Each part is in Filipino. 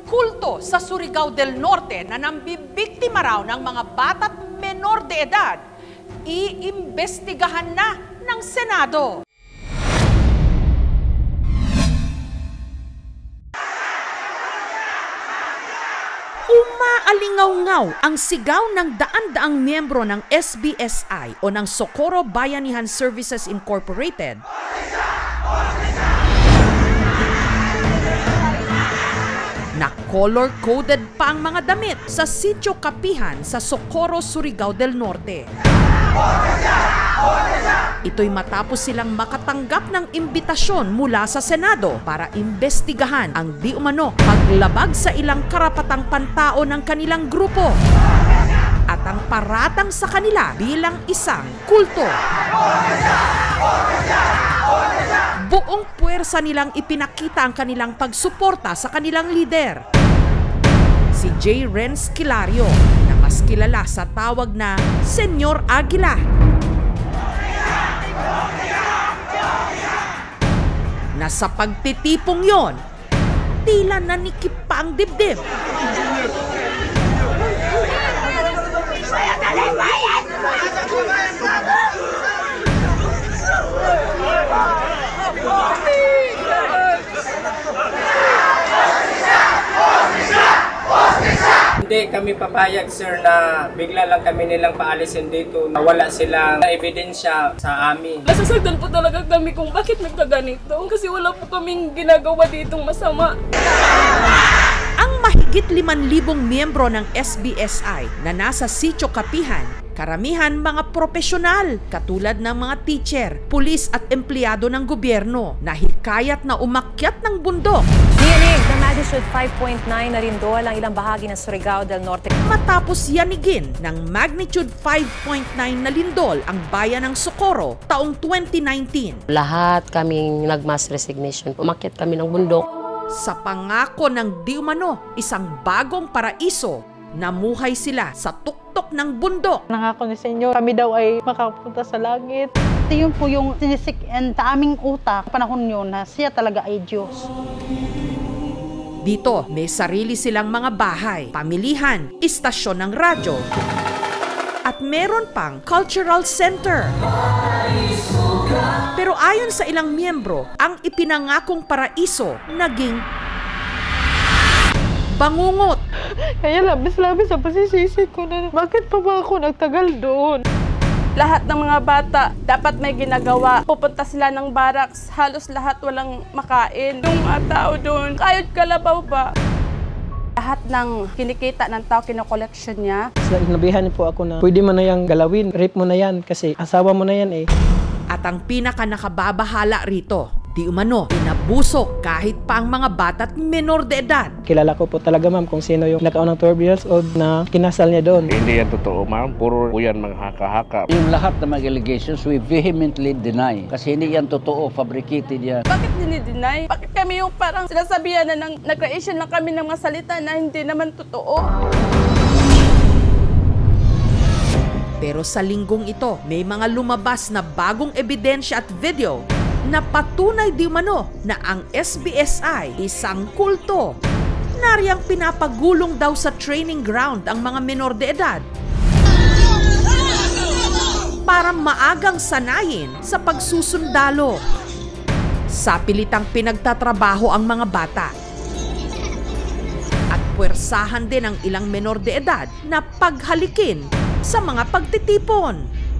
kulto sa Surigao del Norte na nambibiktima raw ng mga bata't menor de edad, iimbestigahan na ng Senado. Umaalingaw-ngaw ang sigaw ng daan-daang miyembro ng SBSI o ng Socorro Bayanihan Services Incorporated na color-coded pa ang mga damit sa Sitio Kapihan sa Socorro, Surigao del Norte. Ito'y matapos silang makatanggap ng imbitasyon mula sa Senado para imbestigahan ang di umano paglabag sa ilang karapatang pantao ng kanilang grupo at ang paratang sa kanila bilang isang kulto. Buong puwersa nilang ipinakita ang kanilang pagsuporta sa kanilang lider, si J. Renz Kilario, na mas kilala sa tawag na Senyor Aguila. Na sa pagtitipong yon, tila nanikip pa ang dibdib. Hindi kami papayag, sir, na bigla lang kami nilang paalisin dito. Wala silang ebidensya sa amin. Nasasagdan po talaga kami kung bakit nagkaganito. Kasi wala po kaming ginagawa ditong masama. Ang mahigit 5,000 miyembro ng SBSI na nasa Sitio Kapihan, karamihan mga profesional katulad ng mga teacher, pulis at empleyado ng gobyerno na hikayat na umakyat ng bundok. Dinig na magnitude 5.9 na rindol ang ilang bahagi ng Surigao del Norte. Matapos yanigin ng magnitude 5.9 na lindol ang bayan ng Socorro taong 2019. Lahat kaming nag-mass resignation. Umakyat kami ng bundok. Sa pangako ng di umano, isang bagong paraiso, namuhay sila sa tuktok ng bundok. Nangako ni Senyor, kami daw ay makapunta sa langit. Yun po yung sinisikin sa aming utak. Panahon yun na siya talaga ay Diyos. Dito, may sarili silang mga bahay, pamilihan, istasyon ng radyo, at meron pang cultural center. Pero ayon sa ilang miyembro, ang ipinangakong paraiso naging bangungot. Kaya labis-labis ang pasisisi ko na bakit pa ba ako nagtagal doon? Lahat ng mga bata dapat may ginagawa. Pupunta sila ng barracks, halos lahat walang makain. Yung mga tao doon, kayod kalabaw ba? Lahat ng kinikita ng tao, kinokoleksyon niya. Nabihan po ako na pwede mo na yung galawin, rape mo na yan kasi asawa mo na yan eh. At ang pinaka nakababahala rito, di umano, inabuso kahit pa ang mga bata't menor de edad. Kilala ko po talaga, ma'am, kung sino yung nakaunang 12 years old na kinasal niya doon. Hindi yan totoo, ma'am. Puro yan mga haka-haka. Yung lahat ng mga allegations, we vehemently deny. Kasi hindi yan totoo, fabricated yan. Bakit dinideny? Bakit kami yung parang sinasabihan na nag-creation lang kami ng mga salita na hindi naman totoo? Pero sa linggong ito, may mga lumabas na bagong ebidensya at video na patunay di umano na ang SBSI isang kulto. Nariyang pinapagulong daw sa training ground ang mga menor de edad para maagang sanayin sa pagsusundalo. Sa pilitang pinagtatrabaho ang mga bata. At puwersahan din ang ilang menor de edad na paghalikin sa mga pagtitipon.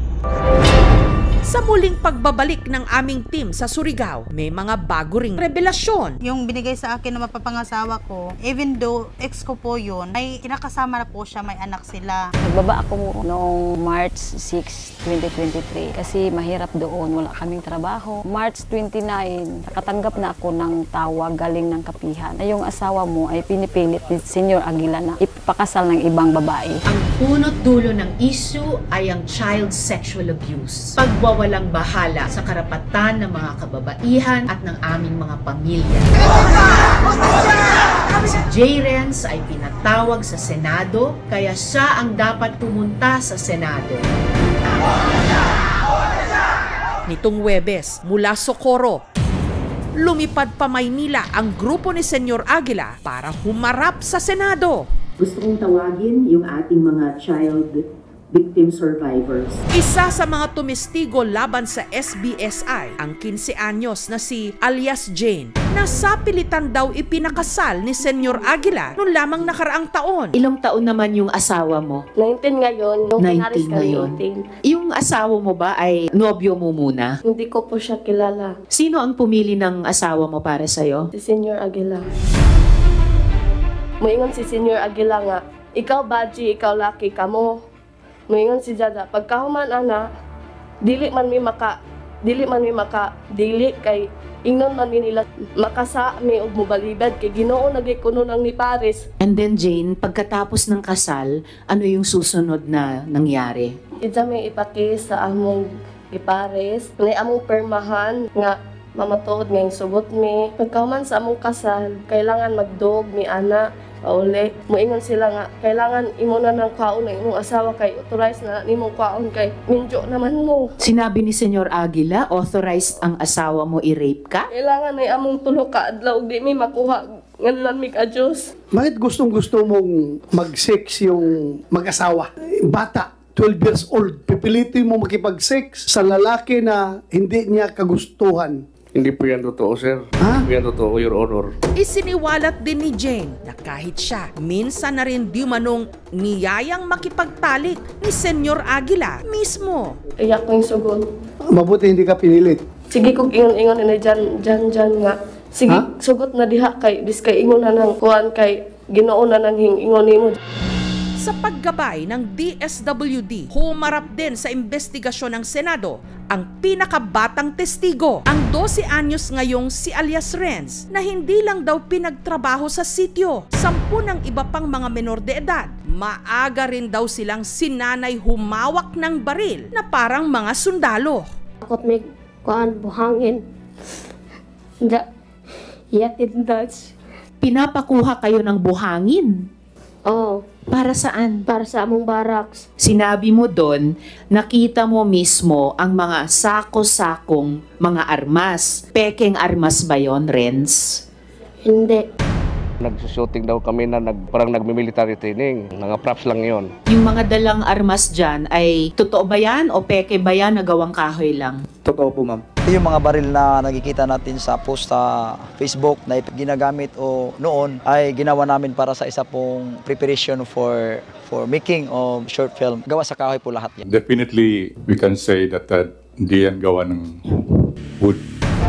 Sa muling pagbabalik ng aming team sa Surigao, may mga bago ring revelasyon. Yung binigay sa akin na mapapangasawa ko, even though ex ko po yun, ay kinakasama na po siya, may anak sila. Nagbaba ako noong March 6, 2023 kasi mahirap doon, wala kaming trabaho. March 29, nakatanggap na ako ng tawag galing ng Kapihan na yung asawa mo ay pinipilit ni Senyor Aguila na ipakasal ng ibang babae. Ang punot dulo ng issue ay ang child sexual abuse. Pagwawalang bahala sa karapatan ng mga kababaihan at ng aming mga pamilya. Si J. Renz ay pinatawag sa Senado, kaya siya ang dapat pumunta sa Senado. Nitong Huwebes, mula Socorro, lumipad pa Maynila ang grupo ni Senyor Aguila para humarap sa Senado. Gusto kong tawagin yung ating mga child victim survivors. Isa sa mga tumestigo laban sa SBSI ang 15 anyos na si alias Jane na sapilitan daw ipinakasal ni Senyor Aguila noong lamang nakaraang taon. Ilang taon naman yung asawa mo? 19 ngayon. 19 ngayon. Yung asawa mo ba ay nobyo mo muna? Hindi ko po siya kilala. Sino ang pumili ng asawa mo para sa'yo? Si Senyor Aguila. Moingon si Senyor Aguila nga, ikaw Baji, ikaw laki ka mo. Moingon si Jada, pagkahuman ana, dili man mi maka kay ingnon man mi nila makasa mi og mobalibad kay Ginoo nagikuno nang ni Paris. And then Jane, pagkatapos ng kasal, ano yung susunod na nangyari? Ija may ipaki sa among gipares, ni among permahan nga mamatuod nga yung sugot mi. Pagkahuman sa among kasal, kailangan magdog mi ana. Pauli, moingon sila nga, kailangan imo na ng kwaon ng imong asawa kay authorized na nimong kwaon kay minjo naman mo. Sinabi ni Senyor Aguila, authorized ang asawa mo i-rape ka? Kailangan ay among tulo ka adlaw di mi makuha nganlan mi ka Dios. Bakit gustong-gusto mong mag-sex yung mag-asawa? Bata, 12 years old, pipilitin mo makipag-sex sa lalaki na hindi niya kagustuhan. Hindi po yan totoo, sir. Ha? Hindi po yan totoo, Your Honor. Isiniwalat din ni Jane na kahit siya, minsan na rin di manong niyayang makipagtalik ni Senyor Aguila mismo. Iyak ko yung sugot. Mabuti hindi ka pinilit. Sige kog ingon-ingon na dyan nga. Sige, sugot na diha kay biskay ingon na nang kuan kay Ginoo na nang ingon nimo. Sa paggabay ng DSWD, humarap din sa investigasyon ng Senado ang pinakabatang testigo, ang 12 anyos ngayong si alias Renz na hindi lang daw pinagtrabaho sa sityo. 10 ng iba pang mga menor de edad. Maaga rin daw silang sinanay humawak ng baril na parang mga sundalo. Akot may kuan buhangin. Yatid Dutch. Pinapakuha kayo ng buhangin? Oo. Para saan? Para sa among barracks. Sinabi mo doon, nakita mo mismo ang mga sako-sakong mga armas. Pekeng armas ba yon, Renz? Hindi. Nagsushooting daw kami na parang nagmi-military training. Mga props lang yon. Yung mga dalang armas dyan ay totoo ba yan o peke ba yan na gawang kahoy lang? Totoo po, ma'am. Yung mga baril na nakikita natin sa post sa Facebook na ginagamit o noon ay ginawa namin para sa isa pong preparation for making of short film. Gawa sa kahoy po lahat yan. Definitely, we can say that hindi yan gawa ng wood.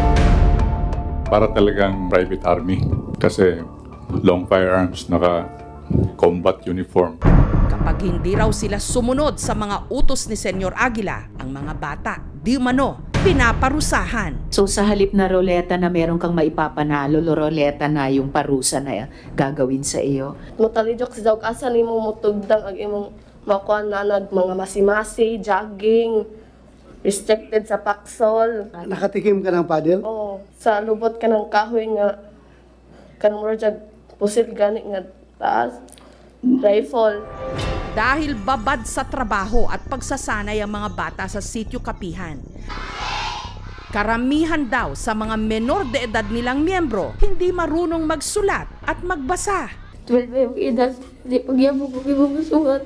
Para talagang private army. Kasi long firearms, naka-combat uniform. Kapag hindi raw sila sumunod sa mga utos ni Senyor Aguila, ang mga bata, di umano, pinaparusahan. So sa halip na roleta na meron kang maipapanalo, roleta na yung parusa na gagawin sa iyo. Mutalijok sa dawg asa nimo mutugdang ang imong makuan na mga masimasi, jogging, restricted sa paksol. Nakatikim ka ng paddle? Oo. Sa lubot ka ng kahoy nga kanang rojag pusil gani nga taas. Rifle. Dahil babad sa trabaho at pagsasanay ang mga bata sa sityo Kapihan, karamihan daw sa mga menor de edad nilang miyembro hindi marunong magsulat at magbasa. 12 yung edad, di pagyabog ko ibabasuhat.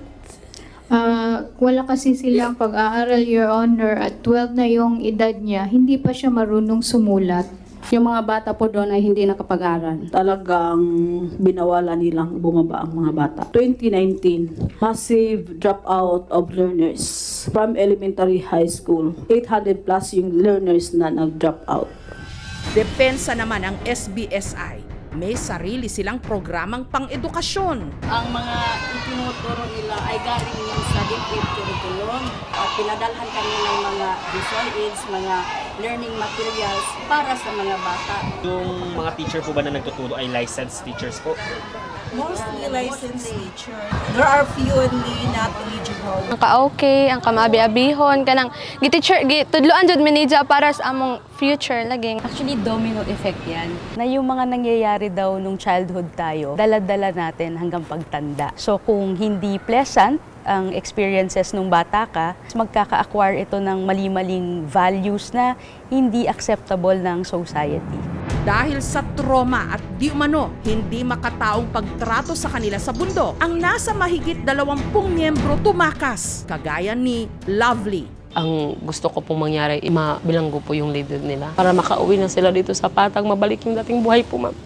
Wala kasi silang pag-aaral, Your Honor, at 12 na yung edad niya, hindi pa siya marunong sumulat. Yung mga bata po doon ay hindi nakapag-aral. Talagang binawalan nilang bumaba ang mga bata. 2019, massive dropout of learners from elementary high school. 800 plus yung learners na nag-drop out. Depensa naman ang SBSI. May sarili silang programang pang-edukasyon. Ang mga itinuturo nila ay galing yung sa DepEd curriculum. Pinadalhan kami ng mga visual aids, mga learning materials para sa mga bata. Yung mga teacher po ba na nagtuturo ay licensed teachers po? Mostly licensed teacher. There are few only not eligible. Ang ka-okay, ang kamabi-abihon, kanang tudloan jud manija para sa among future laging. Actually, domino effect yan. Na yung mga nangyayari daw nung childhood tayo, dala-dala natin hanggang pagtanda. So kung hindi pleasant ang experiences nung bata ka, magkaka-acquire ito ng mali-maling values na hindi acceptable ng society. Dahil sa trauma at di umano hindi makataong pagtrato sa kanila sa bundok, ang nasa mahigit 20 miyembro tumakas, kagaya ni Lovely. Ang gusto ko pong mangyari, mabilanggo po yung leader nila para makauwi na sila dito sa Patag, mabalik yung dating buhay po, ma'am.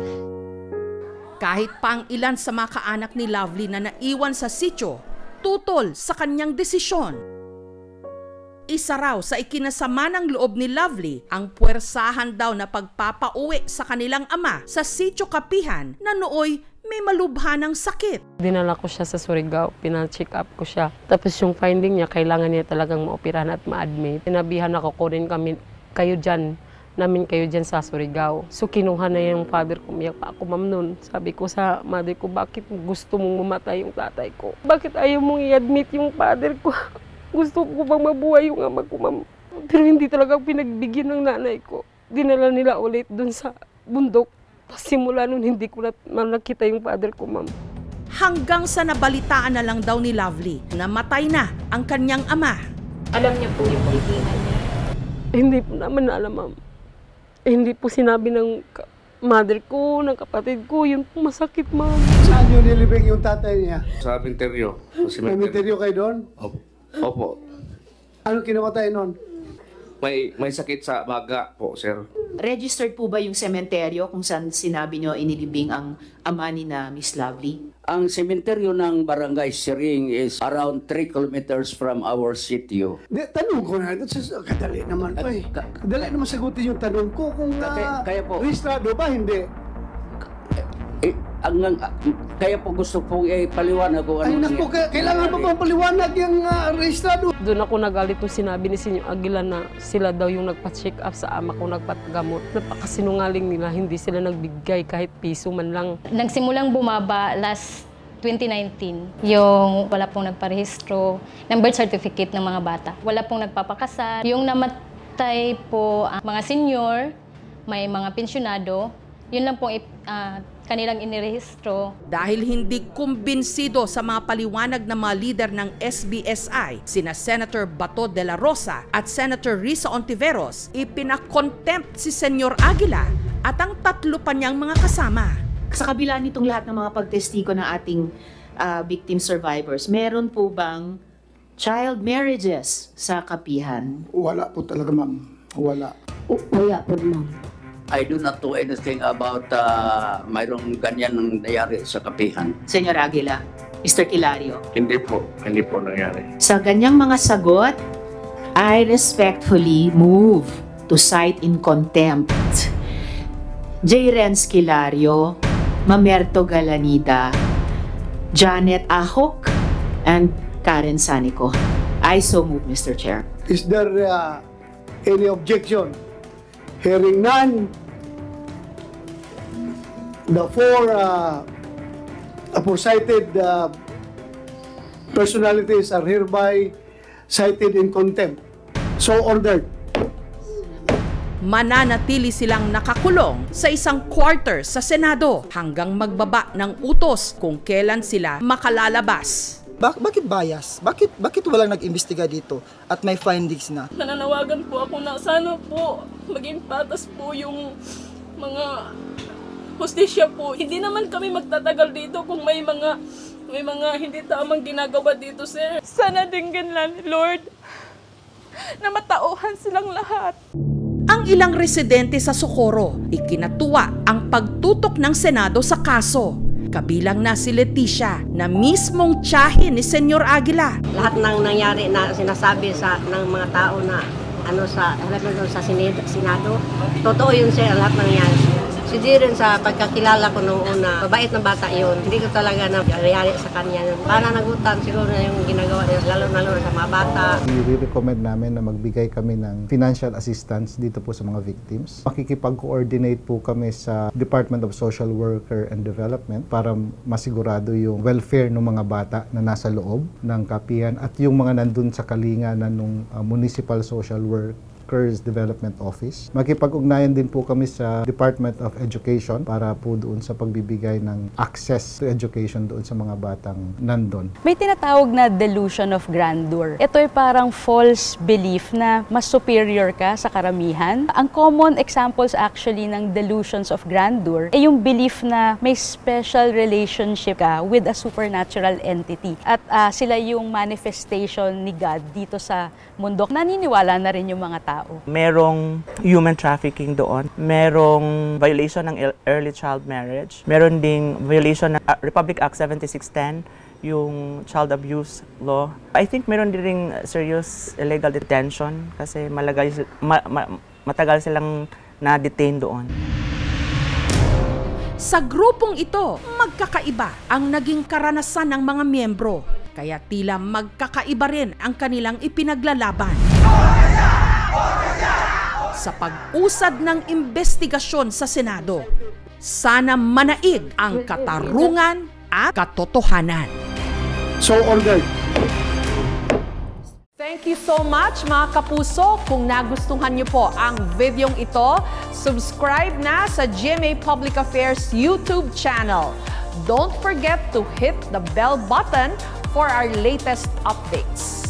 Kahit pa ang ilan sa mga kaanak ni Lovely na naiwan sa sityo, tutol sa kanyang desisyon. Isa raw sa ikinasama ng loob ni Lovely ang puwersahan daw na pagpapauwi sa kanilang ama sa sityo Kapihan na nooy may malubhanang sakit. Dinala ko siya sa Surigao, pina-check up ko siya. Tapos yung finding niya, kailangan niya talagang maoperahan at ma-admit. Sinabihan ako, kunin kami kayo dyan sa Surigao. So kinuha na yung father ko, umiyak pa ako, ma'am, nun. Sabi ko sa mother ko, bakit gusto mong mamatay yung tatay ko? Bakit ayaw mong i-admit yung father ko? Gusto ko bang mabuhay yung ama ko, ma'am? Pero hindi talaga pinagbigyan ng nanay ko. Dinala nila ulit dun sa bundok. Simula nun, hindi ko na nakita yung father ko, ma'am. Hanggang sa nabalitaan na lang daw ni Lovely na matay na ang kanyang ama. Alam niya po yung kaibigan niya? Hindi po naman alam, ma'am. Hindi po sinabi ng mother ko, ng kapatid ko. Yun po masakit, ma'am. Saan yun nilibing yung tatay niya? Sa cemetery. May cemetery kayo doon? Opo. Ano kinamatay nun? May sakit sa baga po, sir. Registered po ba yung sementeryo kung saan sinabi nyo inilibing ang ama ni na Miss Lovely? Ang sementeryo ng Barangay Siring is around 3 kilometers from our sitio. Tanong ko na ito, kadali naman pa eh. Kadali naman sagutin yung tanong ko kung kaya po, rehistrado ba, hindi? Kaya po gusto pong ipaliwanag kung ano. Ay naku, kailangan pa bang paliwanag yung rehistrado? Doon ako nagalit nung sinabi ni Senyor Aguila na sila daw yung nagpa-check up sa ama ko, nagpagamot. Napakasinungaling nila, hindi sila nagbigay kahit piso man lang. Nagsimulang bumaba last 2019, yung wala pong nagparehistro ng birth certificate ng mga bata. Wala pong nagpapakasal. Yung namatay po ang mga senior, may mga pensyonado, yun lang pong kanilang inirehistro. Dahil hindi kumbinsido sa mga paliwanag ng mga lider ng SBSI, sina Senator Bato de la Rosa at Senator Risa Ontiveros, ipinakontempt si Senyor Aguila at ang 3 pa niyang mga kasama. Sa kabila nitong lahat ng mga pagtestigo ng ating victim survivors, meron po bang child marriages sa Kapihan? Wala po talaga, ma'am. Wala. Wala po, ma'am. I do not know anything about mayroong ganyan nangyayari sa Kapihan. Senyor Aguila, Mr. Kilario. Hindi po nangyari. Sa ganyang mga sagot, I respectfully move to cite in contempt J. Renz Kilario, Mamerto Galanida, Janet Ahok, and Karen Sanico. I so move, Mr. Chair. Is there any objection? Hearing none, the 4 aforecited personalities are hereby cited in contempt. So ordered. Mananatili silang nakakulong sa isang quarter sa Senado hanggang magbaba ng utos kung kailan sila makalalabas. Bakit bias? Bakit walang nag-imbestiga dito at may findings na? Nananawagan po ako na sana po maging patas po yung mga hustisya po. Hindi naman kami magtatagal dito kung may mga hindi tamang ginagawa dito, sir. Sana dinggan lang, Lord, na matauhan silang lahat. Ang ilang residente sa Socorro, ikinatuwa ang pagtutok ng Senado sa kaso. Kabilang na si Leticia na mismong tiyahin ni Senyor Aguila. Lahat ng nangyari na sinasabi ng mga tao na sa Senado, totoo yun, sir, lahat nangyari. Si Jiren, sa pagkakilala ko noong una, mabait na bata yun. Hindi ko talaga nangyari sa kanya. Para nagutan siguro na yung ginagawa niya, lalo sa mga bata. I-recommend namin na magbigay kami ng financial assistance dito po sa mga victims. Makikipag-coordinate po kami sa Department of Social Worker and Development para masigurado yung welfare ng mga bata na nasa loob ng Kapihan at yung mga nandun sa kalinga na nung Municipal Social Worker Workers Development Office. Makipag-ugnayan din po kami sa Department of Education para po doon sa pagbibigay ng access to education doon sa mga batang nandun. May tinatawag na delusion of grandeur. Ito ay parang false belief na mas superior ka sa karamihan. Ang common examples actually ng delusions of grandeur ay yung belief na may special relationship ka with a supernatural entity. At sila yung manifestation ni God dito sa mundo. Naniniwala na rin yung mga tao. Merong human trafficking doon. Merong violation ng early child marriage. Meron ding violation ng Republic Act 7610, yung child abuse law. I think meron din ring serious illegal detention kasi matagal silang na-detain doon. Sa grupong ito, magkakaiba ang naging karanasan ng mga miyembro. Kaya tila magkakaiba rin ang kanilang ipinaglalaban. Sa pag-usad ng investigasyon sa Senado, sana manaig ang katarungan at katotohanan. So ordered. Thank you so much mga kapuso. Kung nagustuhan niyo po ang videong ito, subscribe na sa GMA Public Affairs YouTube channel. Don't forget to hit the bell button for our latest updates.